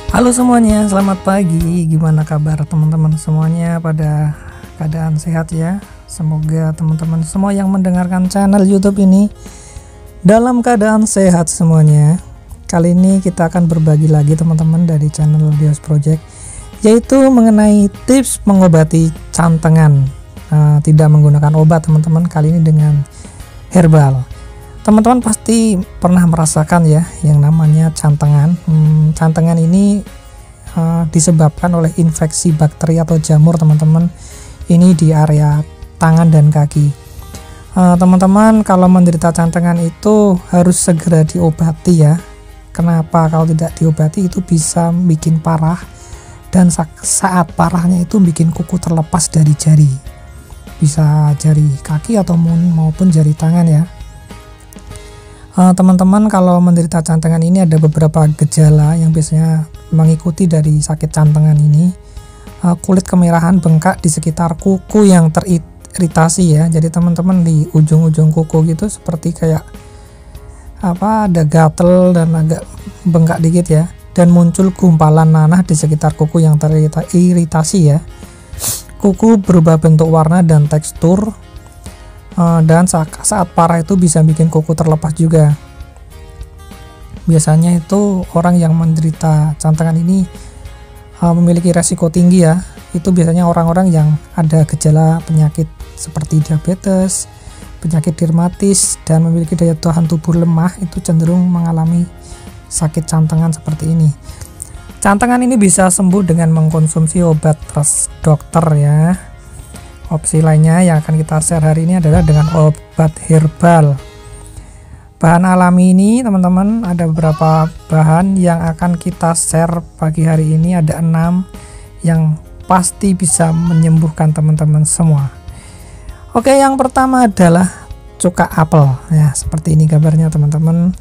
Halo semuanya, selamat pagi. Gimana kabar teman-teman semuanya, pada keadaan sehat ya? Semoga teman-teman semua yang mendengarkan channel YouTube ini dalam keadaan sehat semuanya. Kali ini kita akan berbagi lagi teman-teman dari channel Dios Project, yaitu mengenai tips mengobati cantengan. Tidak menggunakan obat teman-teman, kali ini dengan herbal. Teman-teman pasti pernah merasakan ya yang namanya cantengan. Cantengan ini disebabkan oleh infeksi bakteri atau jamur teman-teman. Ini di area tangan dan kaki. Teman-teman kalau menderita cantengan itu harus segera diobati ya. Kenapa? Kalau tidak diobati itu bisa bikin parah, dan saat parahnya itu bikin kuku terlepas dari jari. Bisa jari kaki atau maupun jari tangan ya. Teman-teman kalau menderita cantengan ini ada beberapa gejala yang biasanya mengikuti dari sakit cantengan ini. Kulit kemerahan, bengkak di sekitar kuku yang teriritasi ya. Jadi teman-teman di ujung-ujung kuku gitu seperti kayak ada gatel dan agak bengkak dikit ya. Dan muncul gumpalan nanah di sekitar kuku yang teriritasi ya. Kuku berubah bentuk, warna dan tekstur. Dan saat parah itu bisa bikin kuku terlepas juga. Biasanya itu orang yang menderita cantengan ini memiliki resiko tinggi ya. Itu biasanya orang-orang yang ada gejala penyakit seperti diabetes, penyakit dermatis, dan memiliki daya tahan tubuh lemah, itu cenderung mengalami sakit cantengan seperti ini. Cantengan ini bisa sembuh dengan mengkonsumsi obat resep dokter ya. Opsi lainnya yang akan kita share hari ini adalah dengan obat herbal. Bahan alami ini teman-teman, ada beberapa bahan yang akan kita share pagi hari ini. Ada 6 yang pasti bisa menyembuhkan teman-teman semua. Oke, yang pertama adalah cuka apel ya, seperti ini gambarnya teman-teman.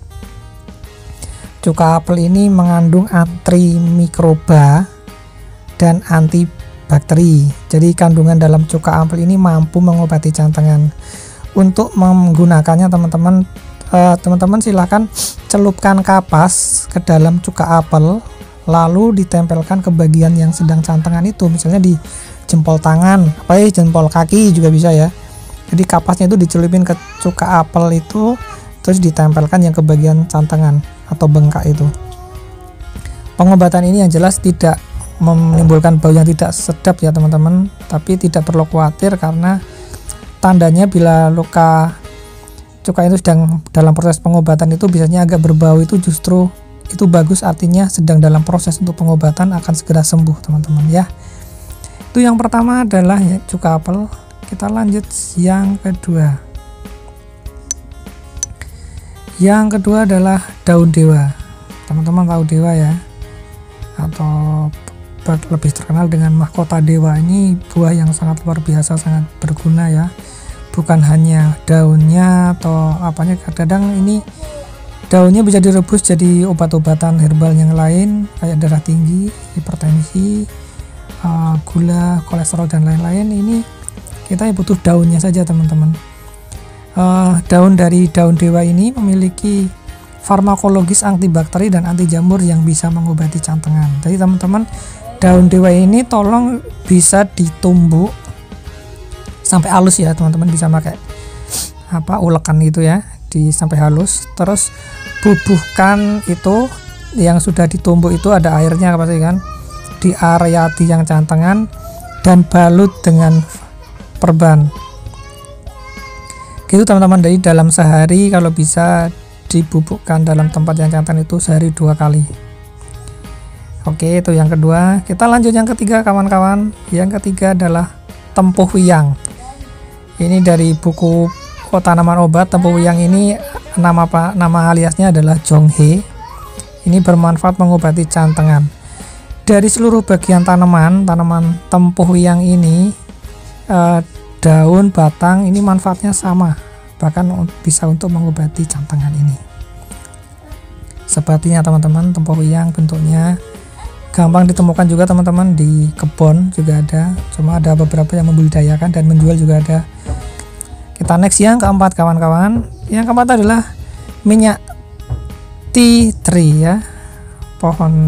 Cuka apel ini mengandung antimikroba dan antibakteri. Jadi kandungan dalam cuka apel ini mampu mengobati cantengan. Untuk menggunakannya teman-teman silahkan celupkan kapas ke dalam cuka apel, lalu ditempelkan ke bagian yang sedang cantengan itu, misalnya di jempol tangan, jempol kaki juga bisa ya. Jadi kapasnya itu dicelupin ke cuka apel itu, terus ditempelkan yang ke bagian cantengan atau bengkak itu. Pengobatan ini yang jelas tidak menimbulkan bau yang tidak sedap ya teman-teman, tapi tidak perlu khawatir karena tandanya bila luka cuka itu sedang dalam proses pengobatan itu biasanya agak berbau, itu justru itu bagus, artinya sedang dalam proses untuk pengobatan, akan segera sembuh teman-teman ya. Itu yang pertama adalah ya, cuka apel. Kita lanjut yang kedua. Yang kedua adalah daun dewa. Teman-teman tahu dewa ya, atau lebih terkenal dengan mahkota dewa. Ini buah yang sangat luar biasa, sangat berguna ya. Bukan hanya daunnya atau apanya, kadang ini daunnya bisa direbus jadi obat-obatan herbal yang lain kayak darah tinggi, hipertensi, gula, kolesterol dan lain-lain. Ini kita butuh daunnya saja teman-teman. Daun dari daun dewa ini memiliki farmakologis antibakteri dan anti jamur yang bisa mengobati cantengan. Jadi teman-teman, daun dewa ini tolong bisa ditumbuk sampai halus ya teman-teman, bisa pakai ulekan gitu ya, sampai halus. Terus bubuhkan itu yang sudah ditumbuk, itu ada airnya pasti kan, di area tiang cantengan, dan balut dengan perban gitu teman-teman. Dari dalam sehari kalau bisa dibubukkan dalam tempat yang cantengan itu sehari 2 kali. Oke, itu yang kedua. Kita lanjut yang ketiga kawan-kawan. Yang ketiga adalah tempuhwiang. Ini dari buku tanaman obat. Tempuhwiang ini nama aliasnya adalah jonghe. Ini bermanfaat mengobati cantengan. Dari seluruh bagian tanaman tempuhwiang ini, daun, batang, ini manfaatnya sama, bahkan bisa untuk mengobati cantengan ini. Sepertinya teman-teman, tempuhwiang bentuknya gampang ditemukan juga teman-teman, di kebun juga ada, cuma ada beberapa yang membudidayakan dan menjual juga ada. Kita next yang keempat kawan-kawan. Yang keempat adalah minyak tea tree ya, pohon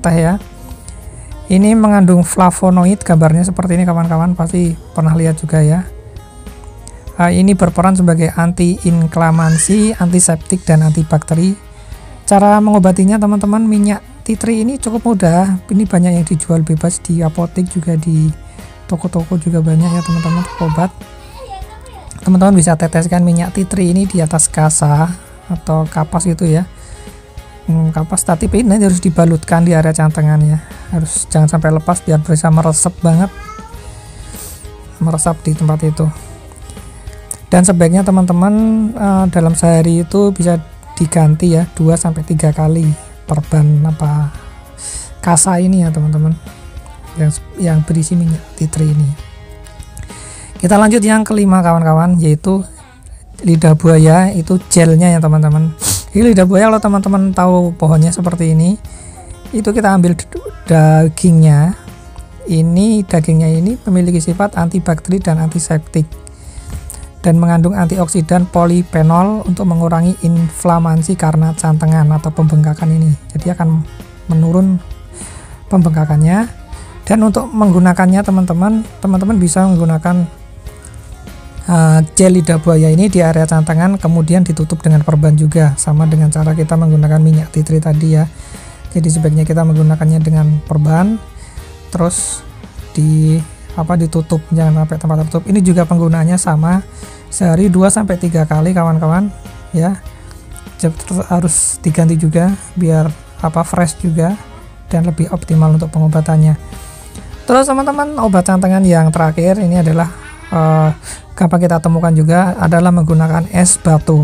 teh ya. Ini mengandung flavonoid, gambarnya seperti ini kawan-kawan, pasti pernah lihat juga ya. Ini berperan sebagai anti-inflamasi, antiseptik, dan antibakteri. Cara mengobatinya teman-teman, minyak tea tree ini cukup mudah. Ini banyak yang dijual bebas di apotek, juga di toko-toko juga banyak ya teman-teman, obat. Teman-teman bisa teteskan minyak tea tree ini di atas kasa atau kapas gitu ya. Kapas, tapi ini harus dibalutkan di area cantengan ya. Harus jangan sampai lepas biar bisa meresap banget. Meresap di tempat itu. Dan sebaiknya teman-teman dalam sehari itu bisa diganti ya 2-3 kali perban kasa ini ya teman-teman. Yang berisi minyak tea tree ini. Kita lanjut yang kelima kawan-kawan, yaitu lidah buaya. Itu gelnya ya teman-teman. Ini lidah buaya, kalau teman-teman tahu pohonnya seperti ini, itu kita ambil dagingnya. Dagingnya ini memiliki sifat antibakteri dan antiseptik, dan mengandung antioksidan polifenol untuk mengurangi inflamasi karena cantengan atau pembengkakan ini. Jadi akan menurun pembengkakannya. Dan untuk menggunakannya teman-teman bisa menggunakan gel lidah buaya ini di area cantengan, kemudian ditutup dengan perban juga, sama dengan cara kita menggunakan minyak tea tree tadi ya. Jadi sebaiknya kita menggunakannya dengan perban, terus ditutup, jangan sampai tempat tertutup. Ini juga penggunaannya sama, sehari 2-3 kali kawan-kawan ya. Harus diganti juga biar fresh juga dan lebih optimal untuk pengobatannya. Terus teman-teman, obat cantengan yang terakhir ini adalah gampang kita temukan juga, adalah menggunakan es batu.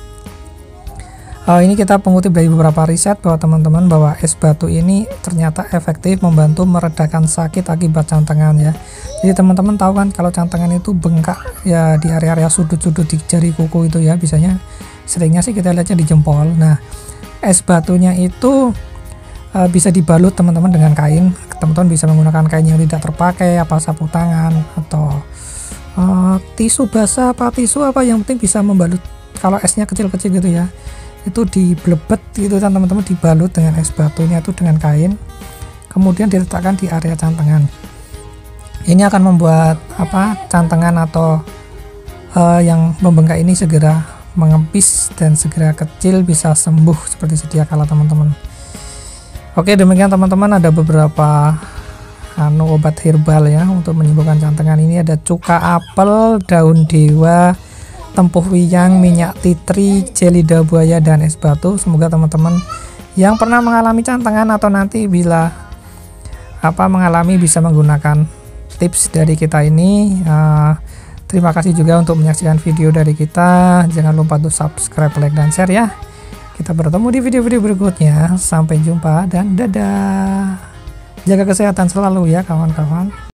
Ini kita mengutip dari beberapa riset bahwa es batu ini ternyata efektif membantu meredakan sakit akibat cantengan ya. Jadi teman-teman tahu kan kalau cantengan itu bengkak ya di area-area sudut-sudut di jari kuku itu ya, biasanya seringnya sih kita lihatnya di jempol. Nah, es batunya itu bisa dibalut teman-teman dengan kain. Teman-teman bisa menggunakan kain yang tidak terpakai, sapu tangan atau tisu basah, tisu yang penting bisa membalut. Kalau esnya kecil-kecil gitu ya, itu diblebet gitu kan teman-teman, dibalut dengan es batunya itu dengan kain, kemudian diletakkan di area cantengan. Ini akan membuat cantengan atau yang membengkak ini segera mengempis dan segera kecil, bisa sembuh seperti sedia kala teman-teman. Oke, demikian teman-teman, ada beberapa obat herbal ya untuk menyembuhkan cantengan ini. Ada cuka apel, daun dewa, tempuh wiyang, minyak tea tree, gel lidah buaya, dan es batu. Semoga teman-teman yang pernah mengalami cantengan atau nanti bila mengalami bisa menggunakan tips dari kita ini. Terima kasih juga untuk menyaksikan video dari kita. Jangan lupa untuk subscribe, like, dan share ya. Kita bertemu di video-video berikutnya. Sampai jumpa dan dadah. Jaga kesehatan selalu ya kawan-kawan.